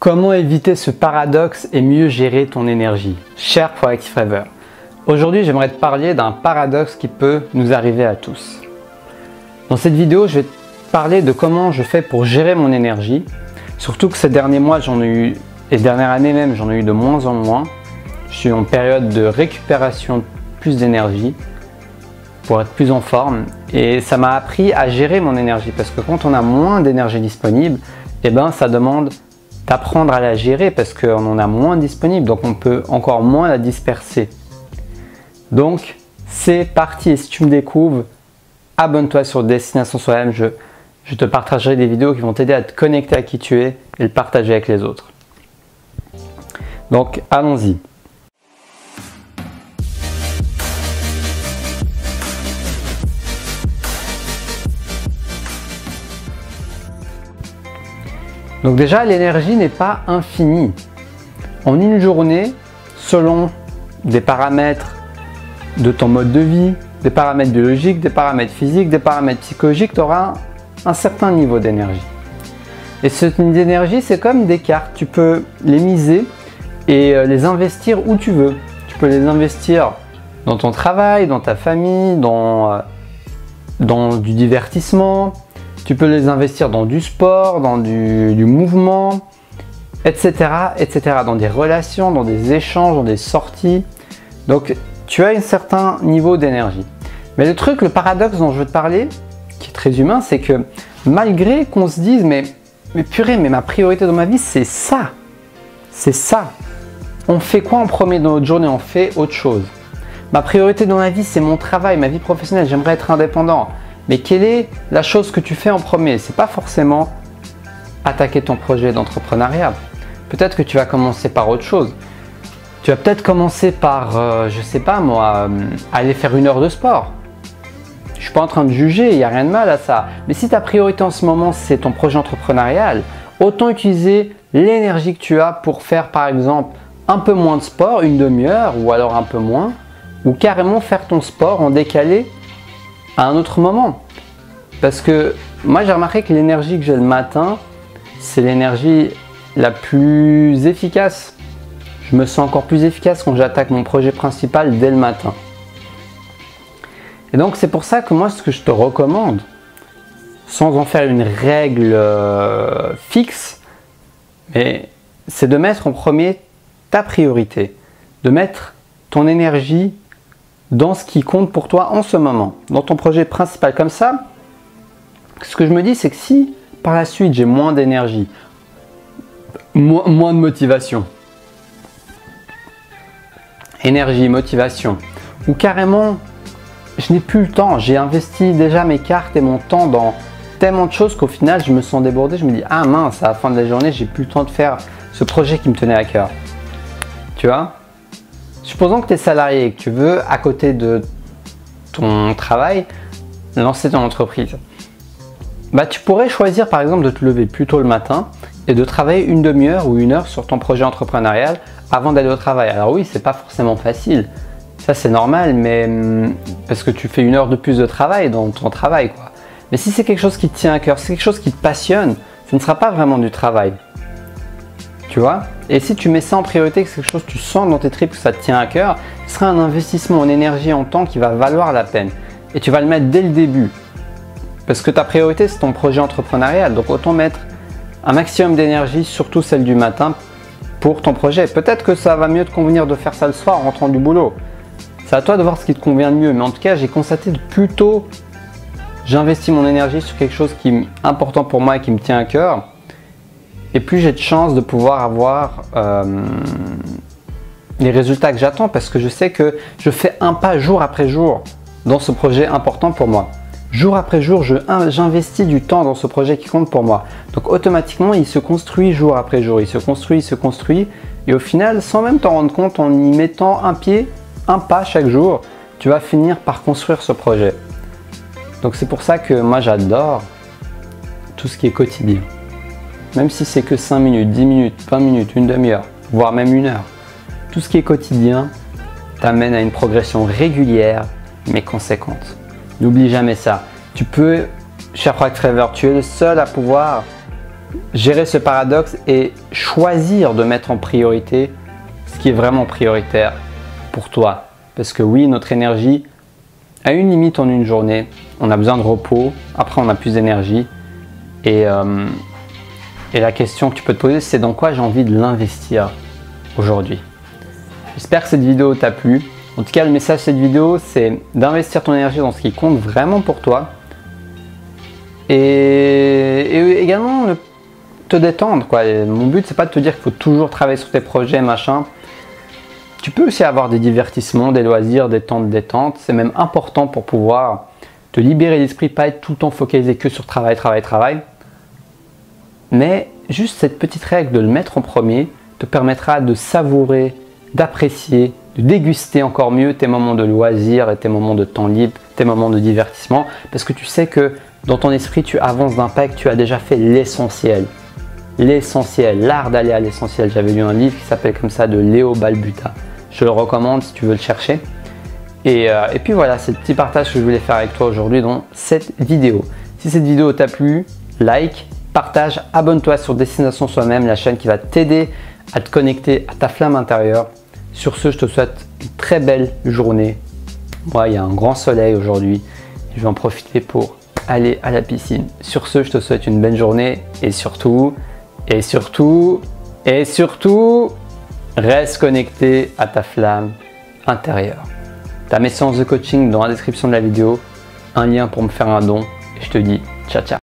Comment éviter ce paradoxe et mieux gérer ton énergie? Cher Proactive Rêveur, aujourd'hui j'aimerais te parler d'un paradoxe qui peut nous arriver à tous. Dans cette vidéo, je vais te parler de comment je fais pour gérer mon énergie. Surtout que ces derniers mois, j'en ai eu, et dernière année même, j'en ai eu de moins en moins. Je suis en période de récupération de plus d'énergie pour être plus en forme. Et ça m'a appris à gérer mon énergie parce que quand on a moins d'énergie disponible, eh ben, ça demande d'apprendre à la gérer parce qu'on en a moins disponible, donc on peut encore moins la disperser. Donc c'est parti, et si tu me découvres, abonne-toi sur Destination Soi-même, je te partagerai des vidéos qui vont t'aider à te connecter à qui tu es et le partager avec les autres. Donc allons-y. Donc déjà, l'énergie n'est pas infinie. En une journée, selon des paramètres de ton mode de vie, des paramètres biologiques, des paramètres physiques, des paramètres psychologiques, tu auras un certain niveau d'énergie. Et cette énergie, c'est comme des cartes. Tu peux les miser et les investir où tu veux. Tu peux les investir dans ton travail, dans ta famille, dans du divertissement. Tu peux les investir dans du sport, dans du mouvement, etc., etc., dans des relations, dans des échanges, dans des sorties. Donc, tu as un certain niveau d'énergie. Mais le truc, le paradoxe dont je veux te parler, qui est très humain, c'est que malgré qu'on se dise, mais purée, mais ma priorité dans ma vie, c'est ça. C'est ça. On fait quoi en premier dans notre journée? On fait autre chose. Ma priorité dans la vie, c'est mon travail, ma vie professionnelle. J'aimerais être indépendant. Mais quelle est la chose que tu fais en premier? C'est pas forcément attaquer ton projet d'entrepreneuriat. Peut-être que tu vas commencer par autre chose. Tu vas peut-être commencer par, je sais pas moi, aller faire 1 heure de sport. Je suis pas en train de juger, il n'y a rien de mal à ça. Mais si ta priorité en ce moment, c'est ton projet entrepreneurial, autant utiliser l'énergie que tu as pour faire par exemple un peu moins de sport, 1 demi-heure ou alors un peu moins, ou carrément faire ton sport en décalé à un autre moment. Parce que moi j'ai remarqué que l'énergie que j'ai le matin, c'est l'énergie la plus efficace. Je me sens encore plus efficace quand j'attaque mon projet principal dès le matin. Et donc c'est pour ça que moi ce que je te recommande, sans en faire une règle fixe, mais c'est de mettre en premier ta priorité, de mettre ton énergie dans ce qui compte pour toi en ce moment, dans ton projet principal. Comme ça, ce que je me dis, c'est que si par la suite j'ai moins d'énergie, moins de motivation, énergie, motivation, ou carrément je n'ai plus le temps, j'ai investi déjà mes cartes et mon temps dans tellement de choses qu'au final je me sens débordé, je me dis ah mince, à la fin de la journée j'ai plus le temps de faire ce projet qui me tenait à cœur. Tu vois? Supposons que tu es salarié et que tu veux, à côté de ton travail, lancer ton entreprise. Bah, tu pourrais choisir par exemple de te lever plus tôt le matin et de travailler 1 demi-heure ou 1 heure sur ton projet entrepreneurial avant d'aller au travail. Alors oui, c'est pas forcément facile, ça c'est normal, mais parce que tu fais 1 heure de plus de travail dans ton travail, quoi. Mais si c'est quelque chose qui te tient à cœur, c'est quelque chose qui te passionne, ce ne sera pas vraiment du travail. Tu vois? Et si tu mets ça en priorité, que c'est quelque chose que tu sens dans tes tripes, que ça te tient à cœur, ce sera un investissement en énergie, en temps qui va valoir la peine. Et tu vas le mettre dès le début. Parce que ta priorité, c'est ton projet entrepreneurial. Donc autant mettre un maximum d'énergie, surtout celle du matin, pour ton projet. Peut-être que ça va mieux te convenir de faire ça le soir en rentrant du boulot. C'est à toi de voir ce qui te convient le mieux. Mais en tout cas, j'ai constaté que plus tôt j'investis mon énergie sur quelque chose qui est important pour moi et qui me tient à cœur, et plus j'ai de chances de pouvoir avoir les résultats que j'attends, parce que je sais que je fais un pas jour après jour dans ce projet important pour moi. Jour après jour, j'investis du temps dans ce projet qui compte pour moi. Donc automatiquement, il se construit jour après jour, il se construit, et au final, sans même t'en rendre compte, en y mettant un pied, un pas chaque jour, tu vas finir par construire ce projet. Donc c'est pour ça que moi j'adore tout ce qui est quotidien. Même si c'est que 5 minutes, 10 minutes, 20 minutes, 1 demi-heure, voire même 1 heure. Tout ce qui est quotidien t'amène à une progression régulière mais conséquente. N'oublie jamais ça. Tu peux, cher Proactive Rêveur, tu es le seul à pouvoir gérer ce paradoxe et choisir de mettre en priorité ce qui est vraiment prioritaire pour toi. Parce que oui, notre énergie a une limite en une journée. On a besoin de repos, après on a plus d'énergie. Et la question que tu peux te poser, c'est dans quoi j'ai envie de l'investir aujourd'hui. J'espère que cette vidéo t'a plu. En tout cas, le message de cette vidéo, c'est d'investir ton énergie dans ce qui compte vraiment pour toi. Et également, te détendre, quoi. Et mon but, c'est pas de te dire qu'il faut toujours travailler sur tes projets, machin. Tu peux aussi avoir des divertissements, des loisirs, des temps de détente. C'est même important pour pouvoir te libérer l'esprit, pas être tout le temps focalisé que sur travail, travail, travail. Mais juste cette petite règle de le mettre en premier te permettra de savourer, d'apprécier, de déguster encore mieux tes moments de loisirs et tes moments de temps libre, tes moments de divertissement, parce que tu sais que dans ton esprit, tu avances d'un pas, que tu as déjà fait l'essentiel. L'essentiel, l'art d'aller à l'essentiel. J'avais lu un livre qui s'appelle comme ça, de Léo Balbuta. Je le recommande si tu veux le chercher. Et puis voilà, c'est le petit partage que je voulais faire avec toi aujourd'hui dans cette vidéo. Si cette vidéo t'a plu, like, partage, abonne-toi sur Destination Soi-même, la chaîne qui va t'aider à te connecter à ta flamme intérieure. Sur ce, je te souhaite une très belle journée. Moi, il y a un grand soleil aujourd'hui. Je vais en profiter pour aller à la piscine. Sur ce, je te souhaite une belle journée et surtout, reste connecté à ta flamme intérieure. Tu as mes séances de coaching dans la description de la vidéo, un lien pour me faire un don et je te dis ciao ciao.